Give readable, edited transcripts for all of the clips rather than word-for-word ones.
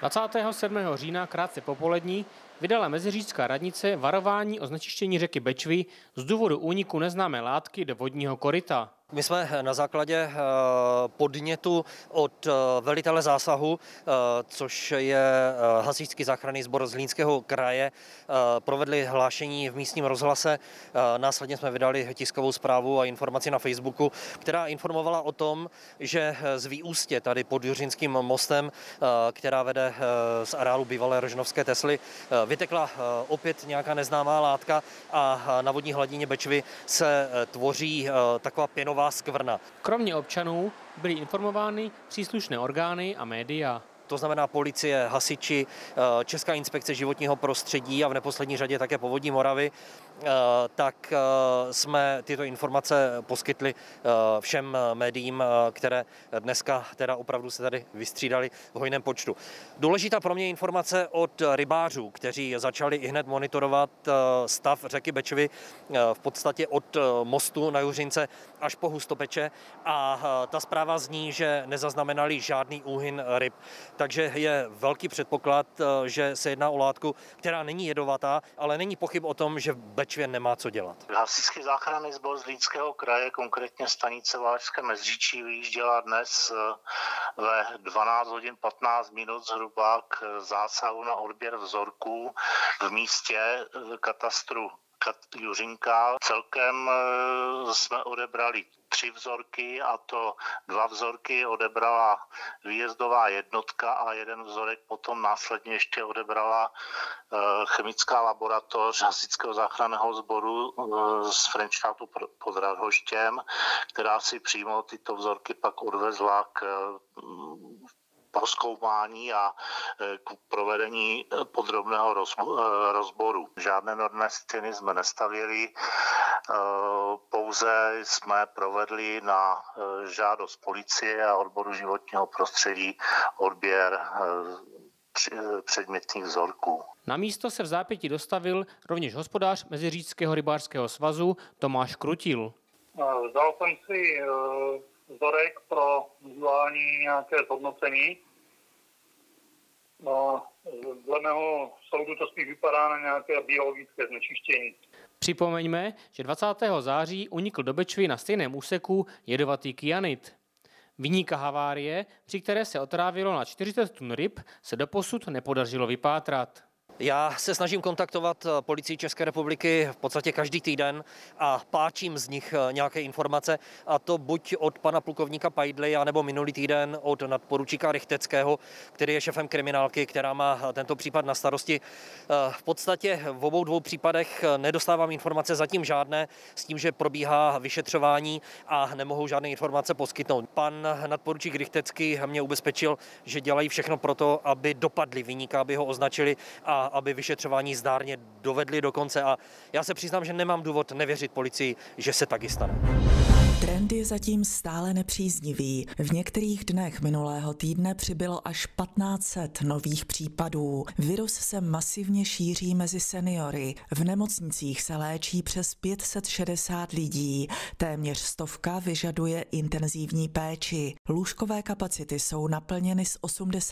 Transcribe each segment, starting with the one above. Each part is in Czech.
27. října krátce popolední vydala meziříčská radnice varování o znečištění řeky Bečvy z důvodu úniku neznámé látky do vodního koryta. My jsme na základě podnětu od velitele zásahu, což je Hasičský záchranný sbor Zlínského kraje, provedli hlášení v místním rozhlase. Následně jsme vydali tiskovou zprávu a informaci na Facebooku, která informovala o tom, že z Výústě tady pod Juřinským mostem, která vede z areálu bývalé rožnovské Tesly, vytekla opět nějaká neznámá látka a na vodní hladině Bečvy se tvoří taková pěnová skvrna. Kromě občanů byly informovány příslušné orgány a média. To znamená policie, hasiči, Česká inspekce životního prostředí a v neposlední řadě také Povodí Moravy, tak jsme tyto informace poskytli všem médiím, které dneska teda opravdu se tady vystřídali v hojném počtu. Důležitá pro mě informace od rybářů, kteří začali ihned monitorovat stav řeky Bečvy v podstatě od mostu na Juřince až po Hustopeče, a ta zpráva zní, že nezaznamenali žádný úhyn ryb. Takže je velký předpoklad, že se jedná o látku, která není jedovatá, ale není pochyb o tom, že v Bečvě nemá co dělat. Hasičský záchranný sbor Zlínského kraje, konkrétně stanice Valašské Meziříčí, vyjížděla dnes ve 12 hodin 15 minut zhruba k zásahu na odběr vzorků v místě katastru Juřinka. Celkem jsme odebrali 3 vzorky, a to 2 vzorky odebrala výjezdová jednotka a 1 vzorek potom následně ještě odebrala chemická laboratoř Hasičského záchranného sboru z Frenštátu pod Radhoštěm, která si přímo tyto vzorky pak odvezla k prozkoumání a k provedení podrobného rozboru. Žádné norné stěny jsme nestavěli, pouze jsme provedli na žádost policie a odboru životního prostředí odběr předmětných vzorků. Na místo se v zápětí dostavil rovněž hospodář Meziříčského rybářského svazu Tomáš Krutil. Dal jsem si vzorek pro udělání nějaké zhodnocení. Dle mého soudu to spíš vypadá na nějaké biologické znečištění. Připomeňme, že 20. září unikl do Bečvy na stejném úseku jedovatý kyanid. Viníka havárie, při které se otrávilo na 40 tun ryb, se doposud nepodařilo vypátrat. Já se snažím kontaktovat policii České republiky v podstatě každý týden a páčím z nich nějaké informace, a to buď od pana plukovníka Pajdly, anebo minulý týden od nadporučíka Rychteckého, který je šefem kriminálky, která má tento případ na starosti. V podstatě v obou dvou případech nedostávám informace zatím žádné, s tím, že probíhá vyšetřování a nemohou žádné informace poskytnout. Pan nadporučík Rychtecký mě ubezpečil, že dělají všechno pro to, aby dopadli viníka, aby ho označili a aby vyšetřování zdárně dovedli do konce, a já se přiznám, že nemám důvod nevěřit policii, že se taky stane. Trend je zatím stále nepříznivý. V některých dnech minulého týdne přibylo až 1500 nových případů. Virus se masivně šíří mezi seniory. V nemocnicích se léčí přes 560 lidí. Téměř 100 vyžaduje intenzivní péči. Lůžkové kapacity jsou naplněny z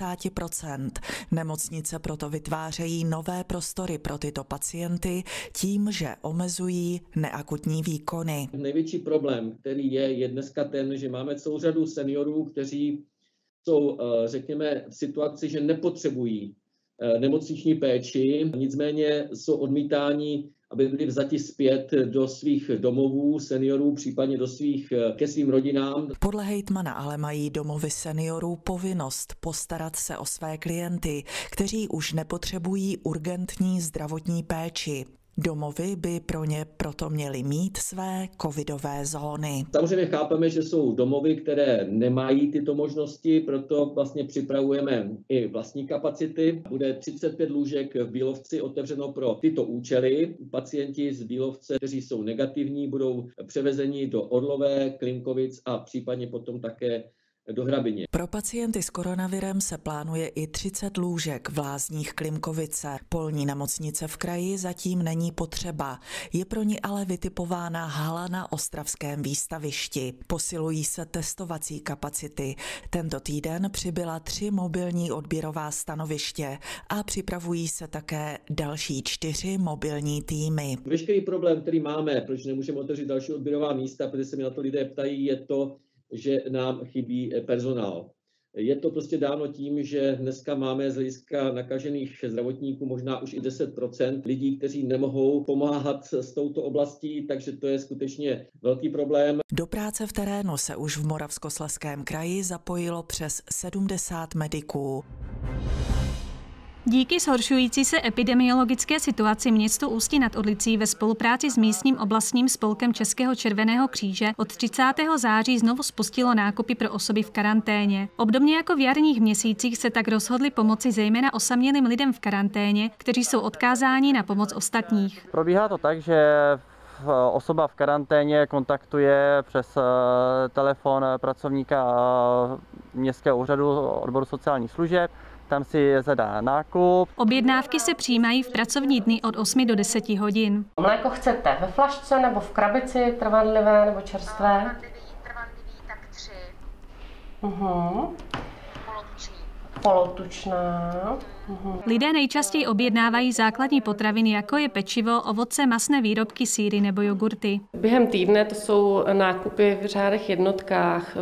80%. Nemocnice proto vytvářejí nové prostory pro tyto pacienty tím, že omezují neakutní výkony. Největší problém, který je dneska ten, že máme celou řadu seniorů, kteří jsou, řekněme, v situaci, že nepotřebují nemocniční péči, nicméně jsou odmítáni, aby byli vzati zpět do svých domovů seniorů, případně ke svým rodinám. Podle hejtmana ale mají domovy seniorů povinnost postarat se o své klienty, kteří už nepotřebují urgentní zdravotní péči. Domovy by pro ně proto měly mít své covidové zóny. Samozřejmě chápeme, že jsou domovy, které nemají tyto možnosti, proto vlastně připravujeme i vlastní kapacity. Bude 35 lůžek v Bílovci otevřeno pro tyto účely. Pacienti z Bílovce, kteří jsou negativní, budou převezeni do Orlové, Klimkovic a případně potom také do Hrabině. Pro pacienty s koronavirem se plánuje i 30 lůžek v Lázních Klimkovice. Polní nemocnice v kraji zatím není potřeba. Je pro ní ale vytipována hala na ostravském výstavišti. Posilují se testovací kapacity. Tento týden přibyla 3 mobilní odběrová stanoviště a připravují se také další 4 mobilní týmy. Veškerý problém, který máme, proč nemůžeme otevřít další odběrová místa, protože se mi na to lidé ptají, je to, že nám chybí personál. Je to prostě dáno tím, že dneska máme z hlediska nakažených zdravotníků možná už i 10% lidí, kteří nemohou pomáhat s touto oblastí, takže to je skutečně velký problém. Do práce v terénu se už v Moravskoslezském kraji zapojilo přes 70 mediků. Díky zhoršující se epidemiologické situaci město Ústí nad Orlicí ve spolupráci s místním oblastním spolkem Českého červeného kříže od 30. září znovu spustilo nákupy pro osoby v karanténě. Obdobně jako v jarních měsících se tak rozhodli pomoci zejména osamělým lidem v karanténě, kteří jsou odkázáni na pomoc ostatních. Probíhá to tak, že osoba v karanténě kontaktuje přes telefon pracovníka městského úřadu odboru sociálních služeb. Tam si zadá nákup. Objednávky se přijímají v pracovní dny od 8 do 10 hodin. Mléko chcete ve flašce nebo v krabici, trvanlivé nebo čerstvé? Tak 3. Polotučná. Lidé nejčastěji objednávají základní potraviny, jako je pečivo, ovoce, masné výrobky, sýry nebo jogurty. Během týdne to jsou nákupy v řádech jednotkách.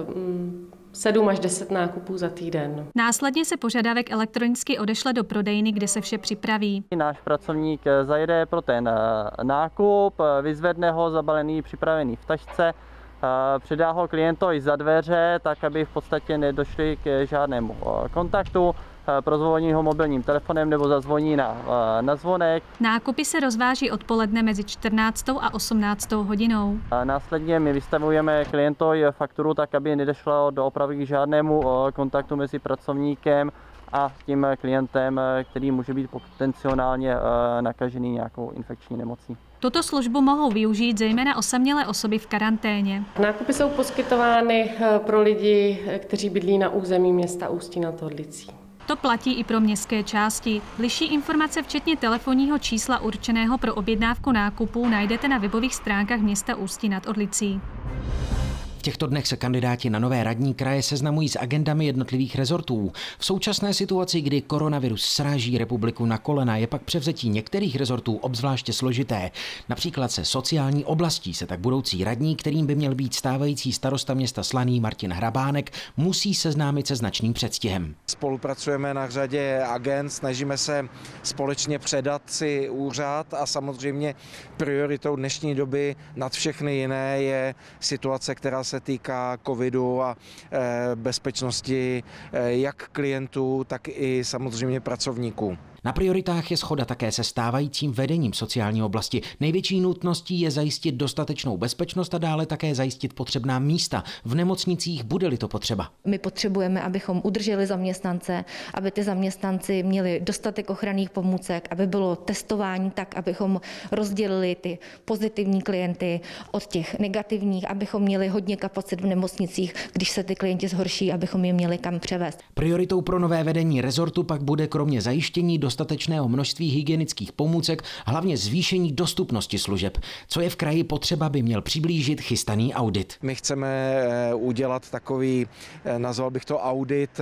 7 až 10 nákupů za týden. Následně se požadavek elektronicky odešle do prodejny, kde se vše připraví. Náš pracovník zajede pro ten nákup, vyzvedne ho zabalený, připravený v tašce, předá ho klientovi za dveře, tak aby v podstatě nedošli k žádnému kontaktu. Prozvoní ho mobilním telefonem nebo zazvoní na zvonek. Nákupy se rozváží odpoledne mezi 14. a 18. hodinou. Následně my vystavujeme klientovi fakturu tak, aby nedošlo doopravdy k žádnému kontaktu mezi pracovníkem a tím klientem, který může být potenciálně nakažený nějakou infekční nemocí. Tuto službu mohou využít zejména osamělé osoby v karanténě. Nákupy jsou poskytovány pro lidi, kteří bydlí na území města Ústí nad Orlicí. To platí i pro městské části. Bližší informace včetně telefonního čísla určeného pro objednávku nákupů najdete na webových stránkách města Ústí nad Orlicí. V těchto dnech se kandidáti na nové radní kraje seznamují s agendami jednotlivých rezortů. V současné situaci, kdy koronavirus sráží republiku na kolena, je pak převzetí některých rezortů obzvláště složité. Například se sociální oblastí se tak budoucí radní, kterým by měl být stávající starosta města Slaný Martin Hrabánek, musí seznámit se značným předstihem. Spolupracujeme na řadě agend, snažíme se společně předat si úřad a samozřejmě prioritou dnešní doby nad všechny jiné je situace, která se týká covidu a bezpečnosti jak klientů, tak i samozřejmě pracovníků. Na prioritách je shoda také se stávajícím vedením sociální oblasti. Největší nutností je zajistit dostatečnou bezpečnost a dále také zajistit potřebná místa v nemocnicích, bude-li to potřeba. My potřebujeme, abychom udrželi zaměstnance, aby ty zaměstnanci měli dostatek ochranných pomůcek, aby bylo testování tak, abychom rozdělili ty pozitivní klienty od těch negativních, abychom měli hodně kapacit v nemocnicích, když se ty klienti zhorší, abychom je měli kam převést. Prioritou pro nové vedení rezortu pak bude kromě zajištění dostatečného množství hygienických pomůcek hlavně zvýšení dostupnosti služeb. Co je v kraji potřeba, by měl přiblížit chystaný audit. My chceme udělat takový, nazval bych to audit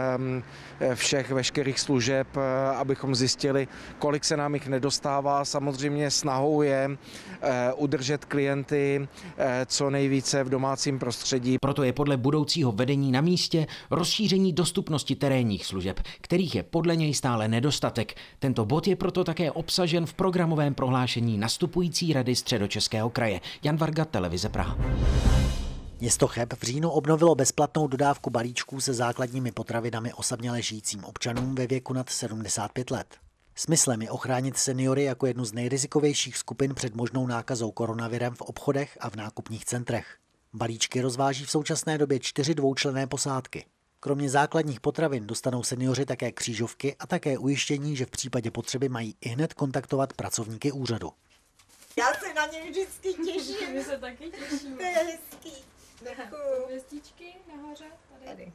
veškerých služeb, abychom zjistili, kolik se nám jich nedostává. Samozřejmě snahou je udržet klienty co nejvíce v domácím prostředí. Proto je podle budoucího vedení na místě rozšíření dostupnosti terénních služeb, kterých je podle něj stále nedostatek. Tento bod je proto také obsažen v programovém prohlášení nastupující rady Středočeského kraje. Jan Varga, televize Praha. Město Cheb v říjnu obnovilo bezplatnou dodávku balíčků se základními potravinami osaměle žijícím občanům ve věku nad 75 let. Smyslem je ochránit seniory jako jednu z nejrizikovějších skupin před možnou nákazou koronavirem v obchodech a v nákupních centrech. Balíčky rozváží v současné době 4 dvoučlenné posádky. Kromě základních potravin dostanou seniori také křížovky a také ujištění, že v případě potřeby mají ihned kontaktovat pracovníky úřadu. Já se na ně vždycky těším. My se taky těšíme. To je hezký. Děkuju. Hvězdičky nahoře, tady.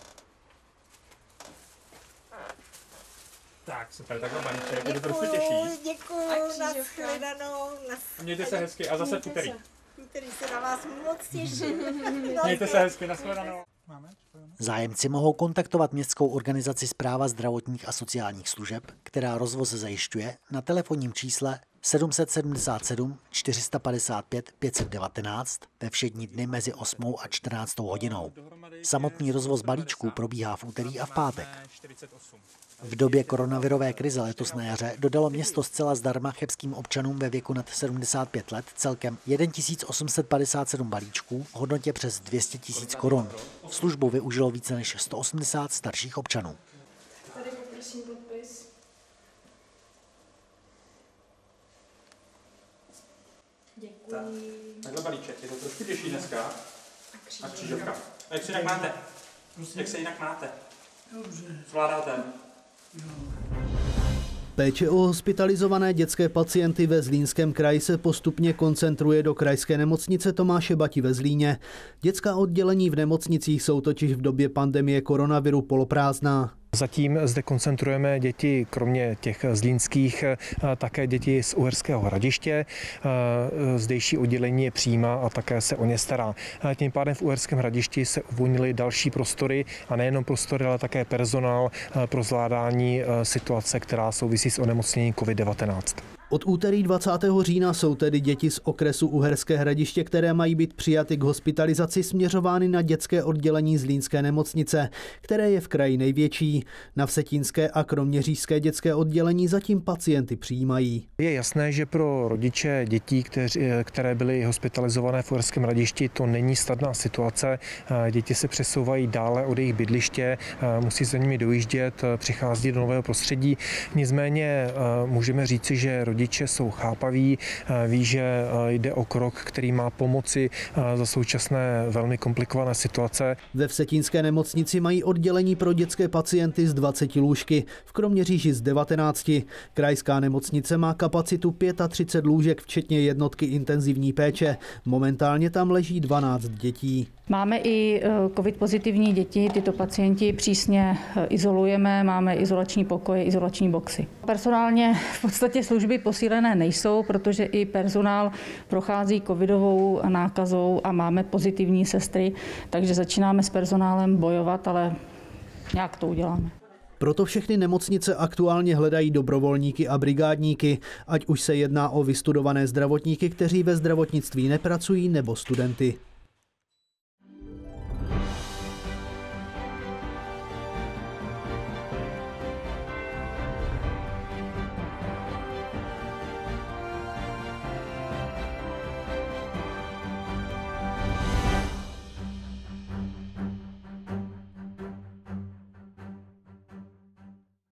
Tak, super, takhle balíček, mě to trochu těší. Děkuju, nashledanou. Mějte se hezky a zase úterý. Úterý se na vás moc těším. Mějte se hezky, nashledanou. Zájemci mohou kontaktovat Městskou organizaci Správa zdravotních a sociálních služeb, která rozvoz zajišťuje, na telefonním čísle 777 455 519 ve všední dny mezi 8 a 14 hodinou. Samotný rozvoz balíčků probíhá v úterý a v pátek. V době koronavirové krize letos na jaře dodalo město zcela zdarma chebským občanům ve věku nad 75 let celkem 1857 balíčků v hodnotě přes 200 000 korun. Službu využilo více než 180 starších občanů. Tady poprosím podpis. Děkuji. Takhle balíček, je to trošku těžší dneska. A křížovka. A jak se jinak máte? Jak se jinak máte? Dobře. Zvládáte? Péče o hospitalizované dětské pacienty ve Zlínském kraji se postupně koncentruje do krajské nemocnice Tomáše Bati ve Zlíně. Dětská oddělení v nemocnicích jsou totiž v době pandemie koronaviru poloprázdná. Zatím zde koncentrujeme děti, kromě těch zlínských, také děti z Uherského Hradiště. Zdejší oddělení je přijímá a také se o ně stará. Tím pádem v Uherském Hradišti se uvolnily další prostory a nejenom prostory, ale také personál pro zvládání situace, která souvisí s onemocněním COVID-19. Od úterý 20. října jsou tedy děti z okresu Uherské Hradiště, které mají být přijaty k hospitalizaci, směřovány na dětské oddělení Zlínské nemocnice, které je v kraji největší. Na vsetínské a kroměřížské dětské oddělení zatím pacienty přijímají. Je jasné, že pro rodiče dětí, které byly hospitalizované v Uherském Hradišti, to není snadná situace. Děti se přesouvají dále od jejich bydliště, musí za nimi dojíždět, přichází do nového prostředí. Nicméně můžeme říci, že rodiče jsou chápaví, ví, že jde o krok, který má pomoci za současné velmi komplikované situace. Ve vsetínské nemocnici mají oddělení pro dětské pacienty z 20 lůžky, v Kroměříži z 19. Krajská nemocnice má kapacitu 35 lůžek, včetně jednotky intenzivní péče. Momentálně tam leží 12 dětí. Máme i covid pozitivní děti, tyto pacienti přísně izolujeme, máme izolační pokoje, izolační boxy. Personálně v podstatě služby posílené nejsou, protože i personál prochází covidovou nákazou a máme pozitivní sestry, takže začínáme s personálem bojovat, ale nějak to uděláme. Proto všechny nemocnice aktuálně hledají dobrovolníky a brigádníky, ať už se jedná o vystudované zdravotníky, kteří ve zdravotnictví nepracují, nebo studenty.